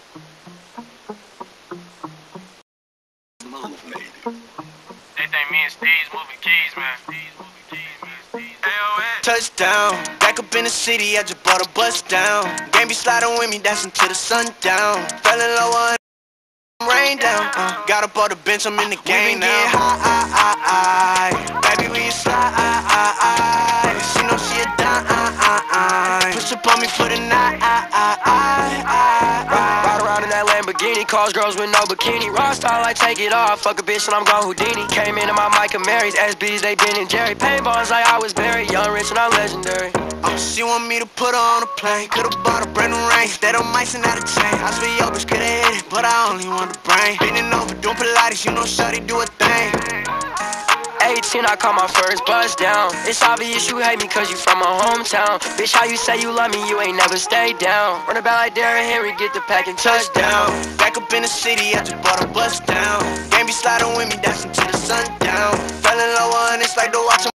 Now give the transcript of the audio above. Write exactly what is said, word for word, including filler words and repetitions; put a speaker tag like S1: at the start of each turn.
S1: They think me and Steve's moving keys, man.
S2: Touchdown, back up in the city, I just bought a bus down. Game be sliding with me, dancing to the sundown. Fell in love with her, rain down. Uh, got up on the bench, I'm in the game now. High, high, high, baby, when you slide, she know she a dime. Push up on me for the night.
S3: Ride around in that Lamborghini, calls girls with no bikini. Raw style, like take it off, fuck a bitch and I'm gone Houdini. Came into my Mike and Mary's, S Bs, they been in Jerry. Paintballs like I was Barry, young, rich, and I'm legendary.
S2: Uh, she want me to put her on a plane. Could've bought a brand new ring. That on mice and not a chain. I swear your bitch could've hit it, but I only want the brain. Bending over, doing Pilates, you know shawty do a thing.
S3: eighteen, I caught my first buzz down. It's obvious you hate me cause you from my hometown. Bitch, how you say you love me, you ain't never stayed down. Run about like Derrick Henry, get the pack and touchdown.
S2: Back up in the city, I just bought a bus down. Game be sliding with me, dancing to the sundown. Fell in love with her, and it's like to watch